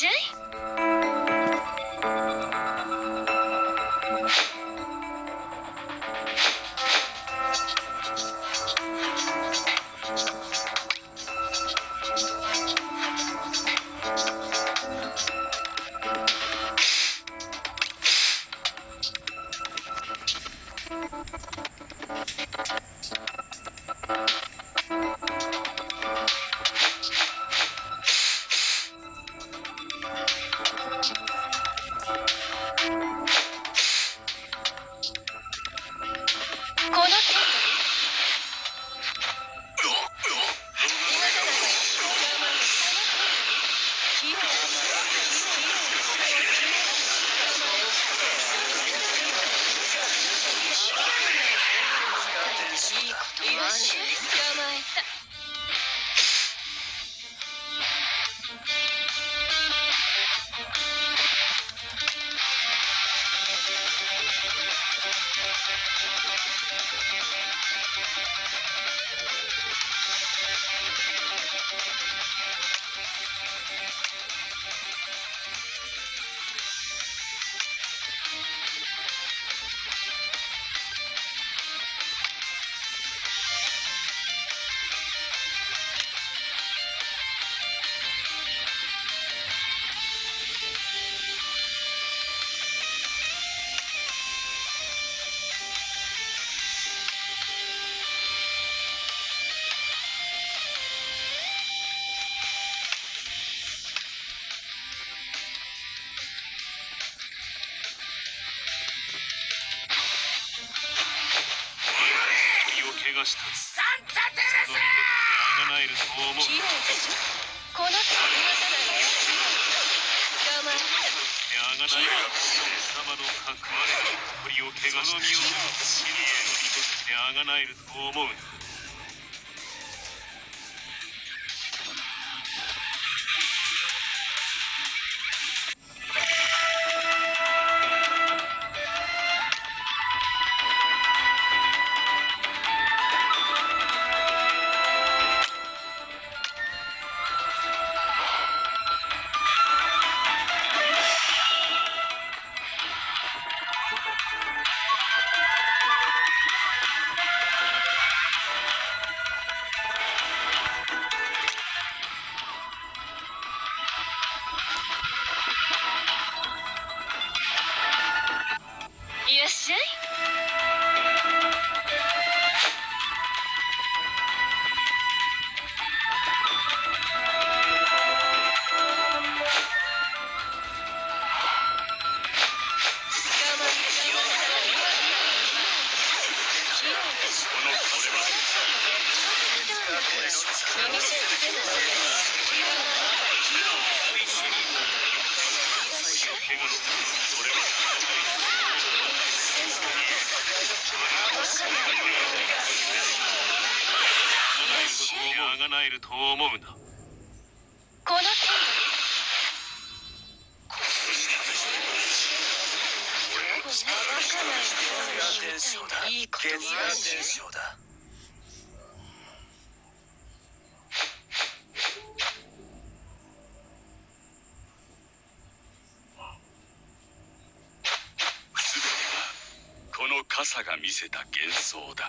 しゃい。 怪我した。 サンタテレその二度とあがなえると思う。 綺麗でしょ。この子逃がさないわよ。捕まえあがないが貴様のかくまれが鳥を怪我した。その身を死にへの意としてあがなえると思うな。 いらっしゃい。あがなえると思うな。 この程度いいこと言わない。 この傘が見せた幻想だ。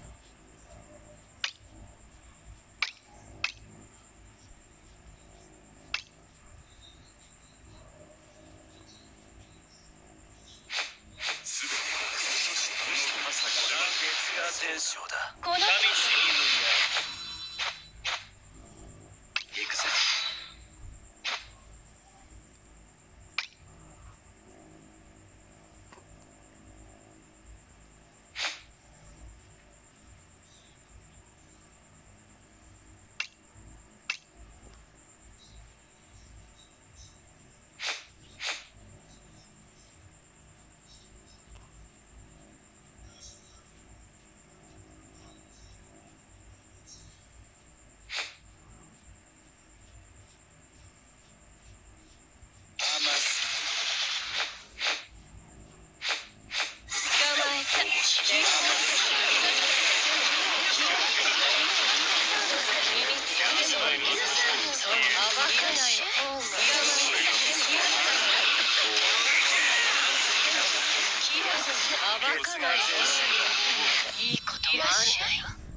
すべてこの傘が月が伝承だ。 この程度行くぜ。 暴かないぞ。いいこともあるのよ。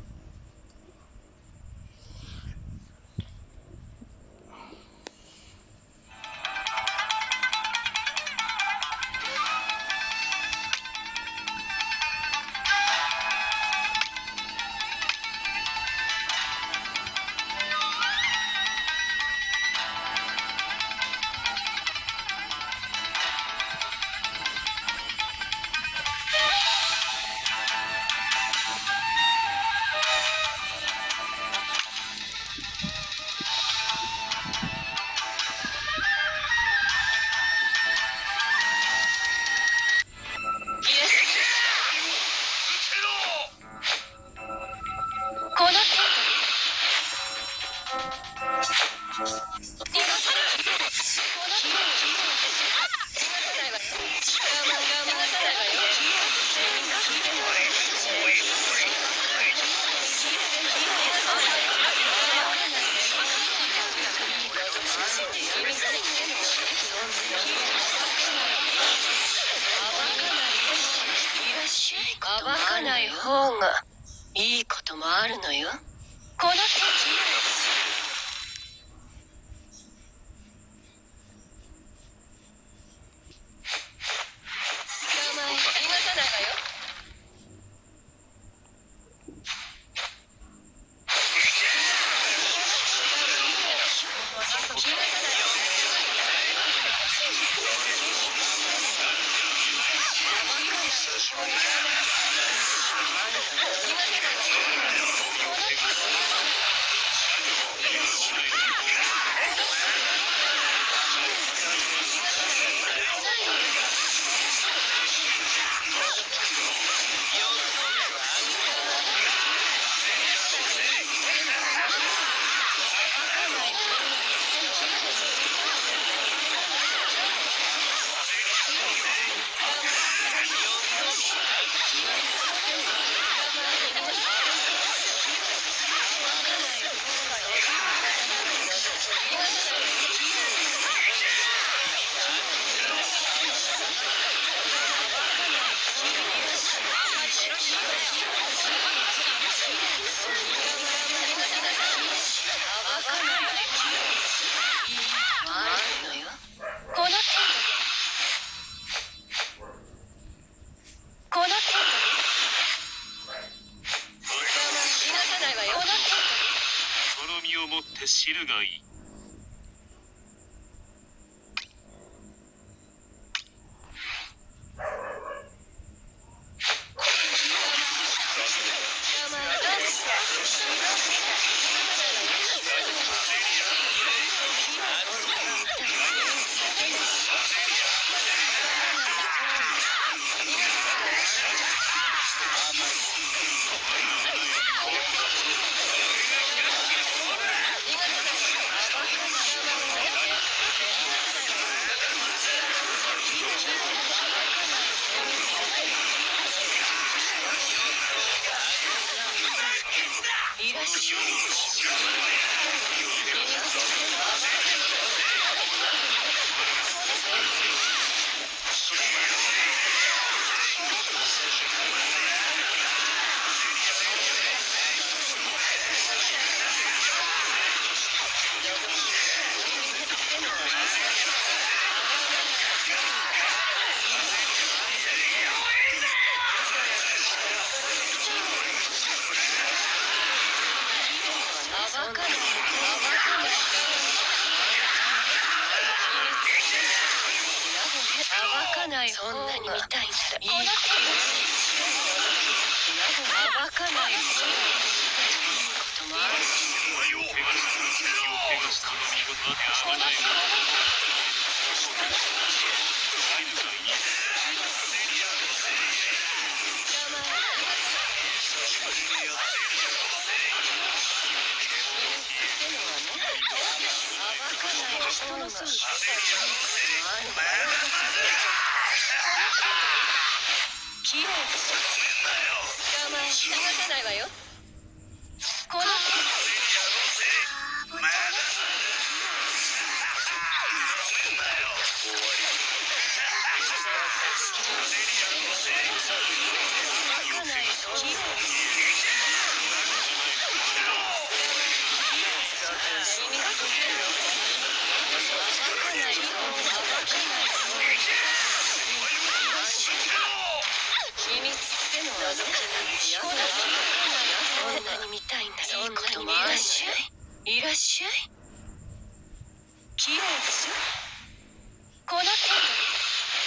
この程度暴かない方がいいこともあるのよ。この手捕まえ逃がさないわよ。 その身をもって知るがいい。そんなに見たいならいいこと暴かないこともあるし。怪我したの見事であがない。きれいでしょ。捕まえ逃がさないわよ。この終わり。 いらっしゃい。綺麗でしょ。この程度です。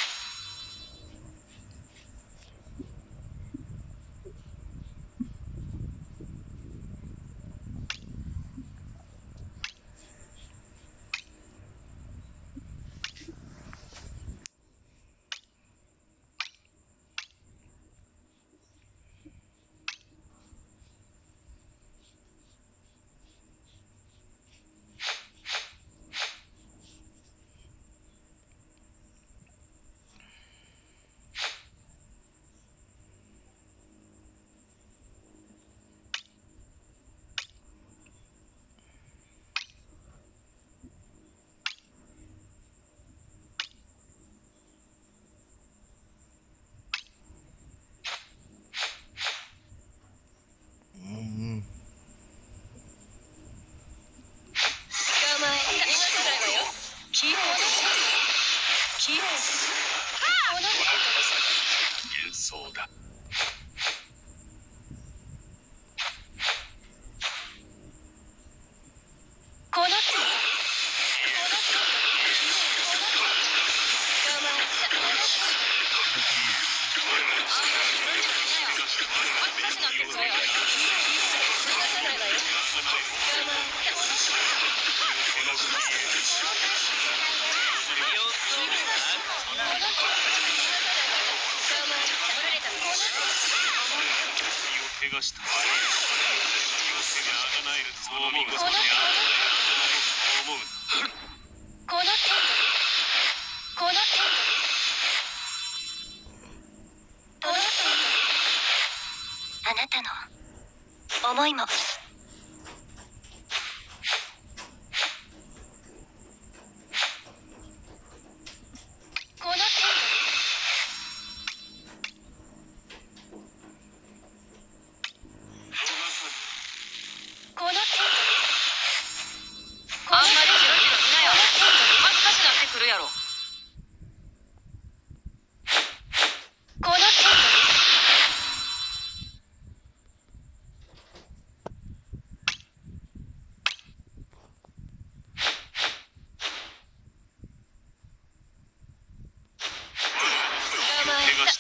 綺麗ですよ。この程度です。 幻想だ。 この程度です。捕まえた。この程度です。 怪我した。手があがなえると思う。 この程度です。この程度です。この程度です。あなたの思いも。この程度です。この程度です。 あんまりジロジロ見なよ。恥ずかしなってくるやろ。 この程度です。捕まえた。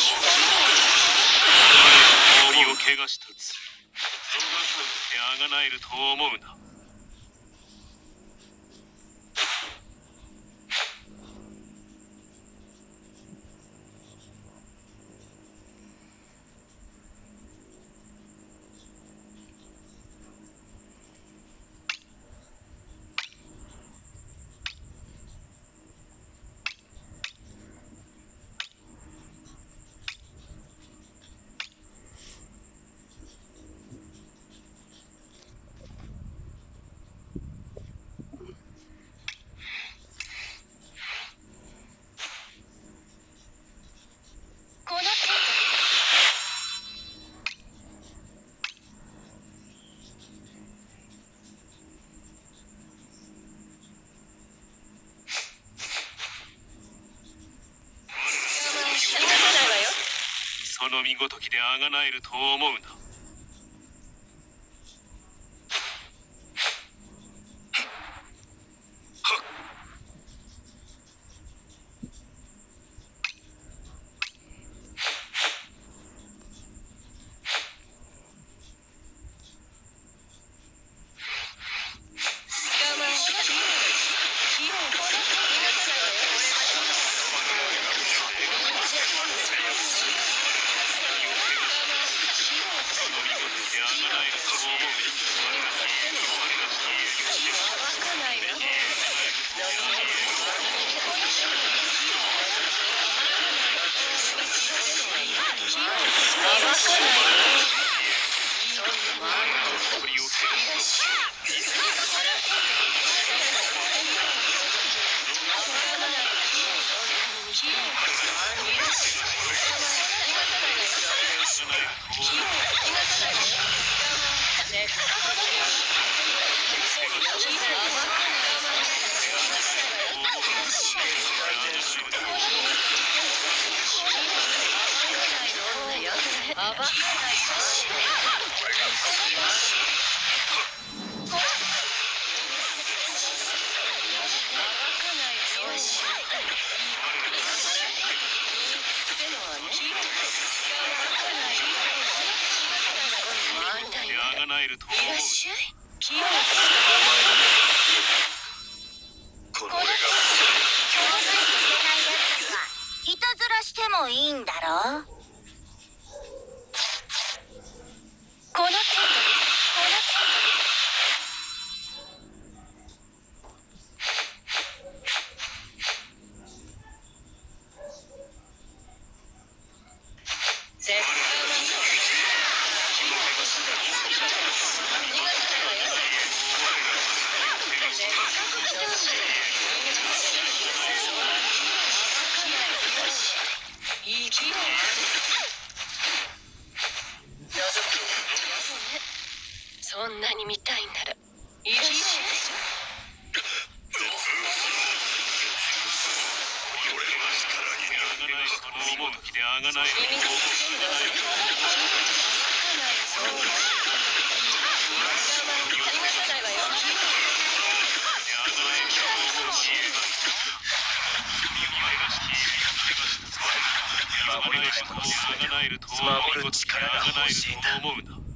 氷を怪我したつ。手あがなえると思うな。 この程度です。 その見ごときであがなえると思うな。 この程度です。 あがなえると思う。 いらっしゃい。キロス。 このこの程度で強制させないやつはいたずらしてもいいんだろう。この程度です。この程度です。 そんなに見たいならいらっしゃい。 思う時であがないと思う。あがなえると守る力が欲しいんだ。 思うんだ。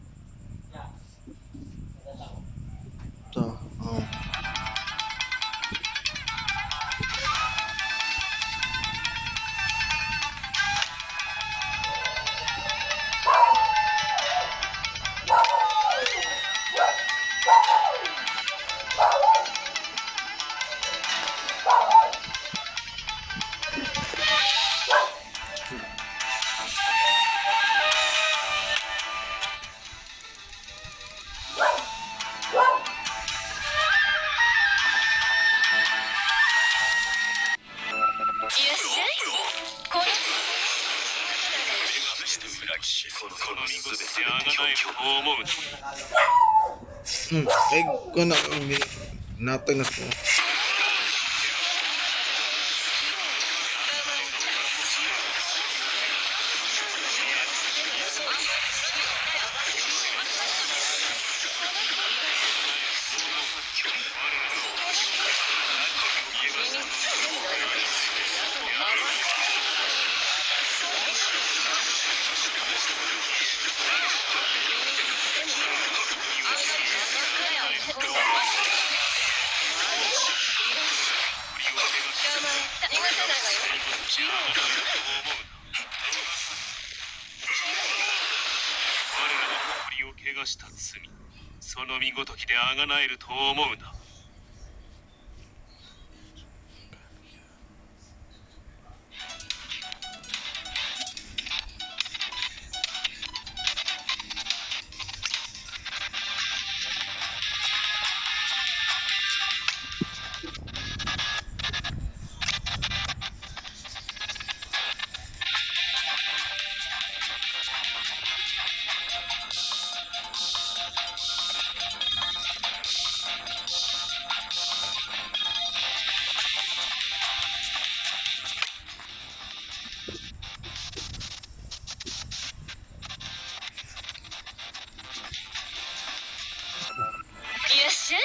Gue nateng na ko.怪我した罪、その身ごときであがなえると思うな。 いらっしゃい。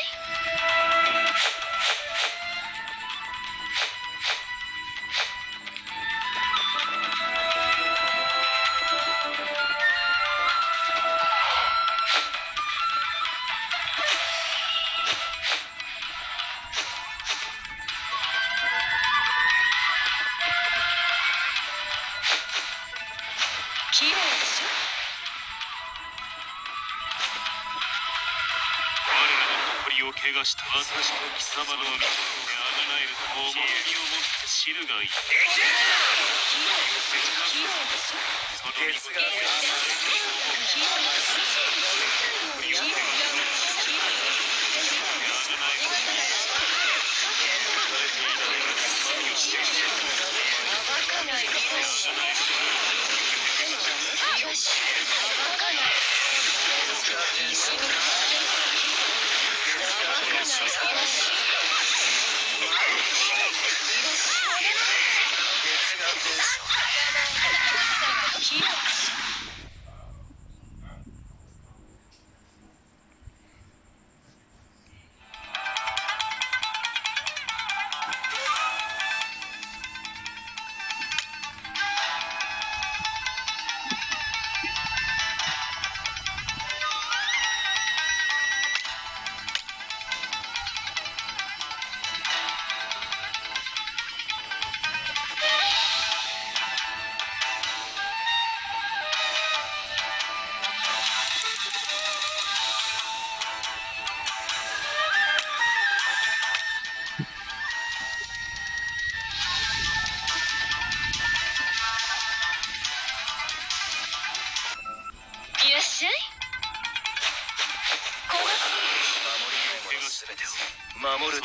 綺麗でしょ。 を怪我した私と貴様の身であがなえると思う。身をもって知るがいい。その身ごと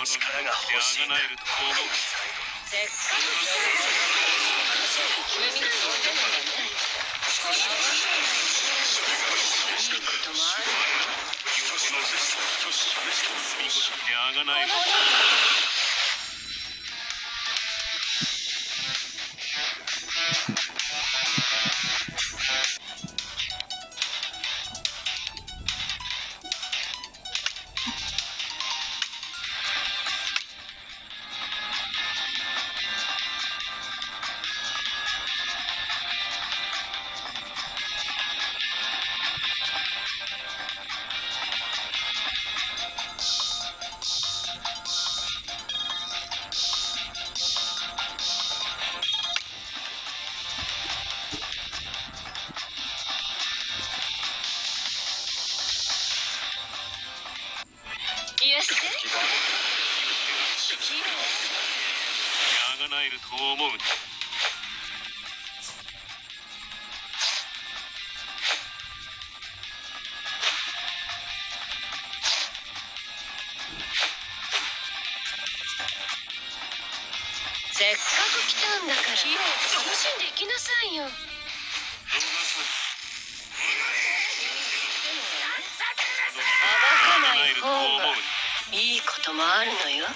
力が欲しいんだ。 あがなえると思う。 せっかく君にそうでもないね。いいこともある。 見事であがなえる。 いやしてあがなえると思う。 せっかく来たんだから楽しんでいきなさいよ。暴かない方がいいこともあるのよ。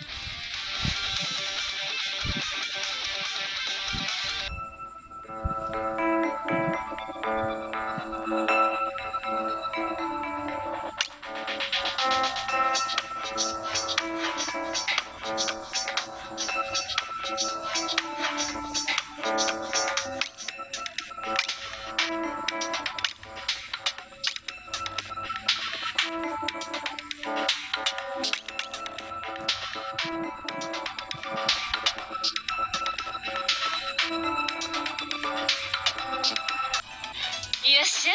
いらっしゃい。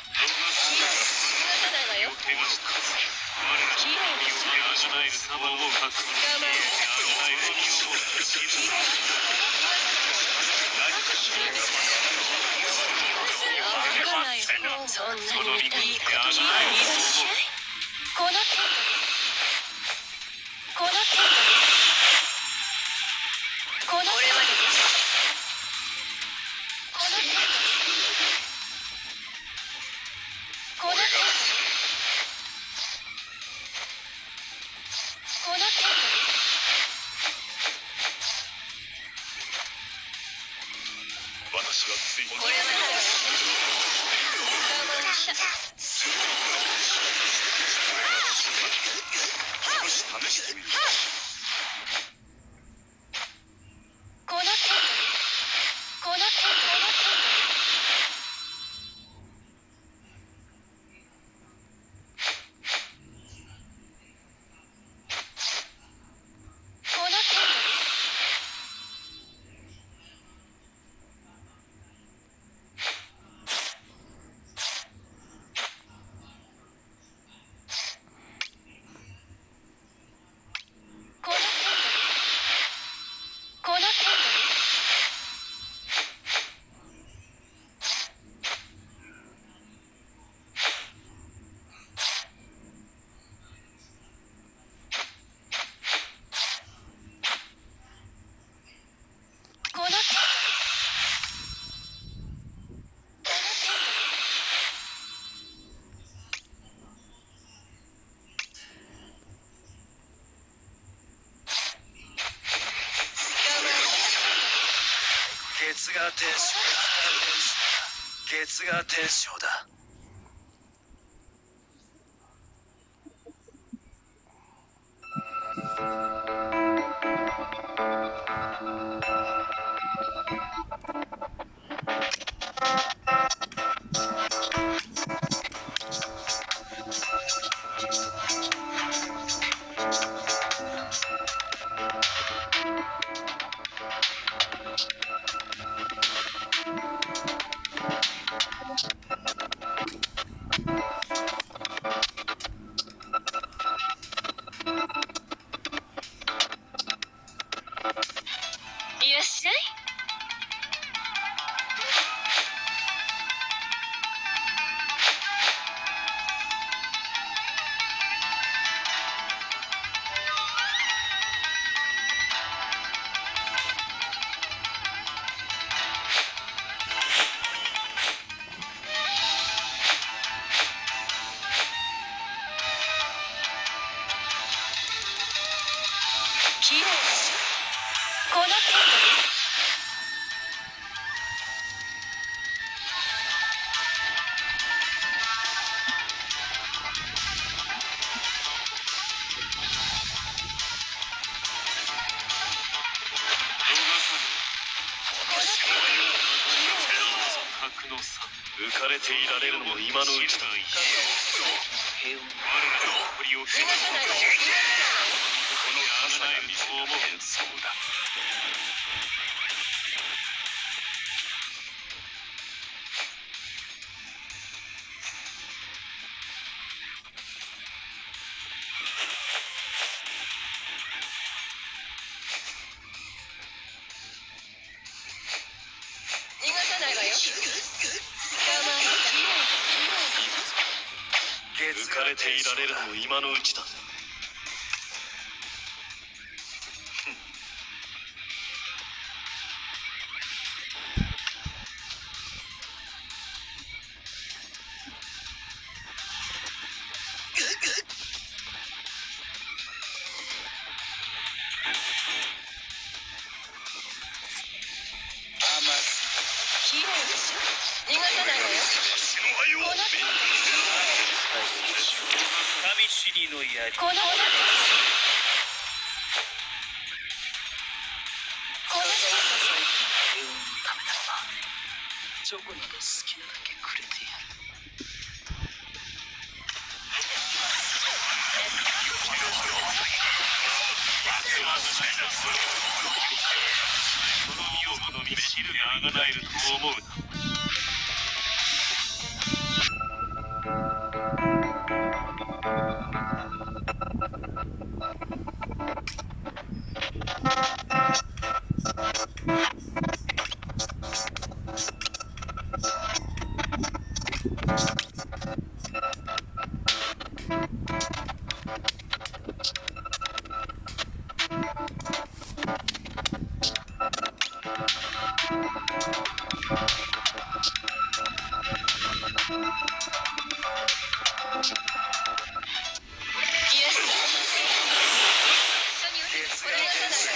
仕方ないわよ。 手が我ら器用に身をあがなえる様を隠す。 我慢あがなえる身を暴かない方がそんなにいいこともいらっしゃい。 この程度です。この程度です。この程度これまでです。 この程度です。この程度です。この程度です。 私はついにこれまでです。我慢した。 少し試してみる。 この程度です。この程度です。この程度です。この程度です。この程度です。この程度です。この程度です。 月が天使だ。月が天使だ。 いらっしゃい。 の程度です。 格の差。 浮かれていられるのも今のうちだ。 我らの誇りを汚さないわよ。このあがなえると思う。そうだ。 逃がさないわよ。 浮かれていられるのも今のうちだ。 綺麗でしょ。逃がさないわよ。この程度。 神死にの槍。 この程度。この程平穏のためならばチョコなど好きなだけくれてやる。 その身を好みで知るであがなえると思うな。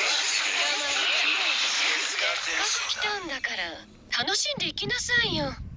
来たんだから楽しんでいきなさいよ。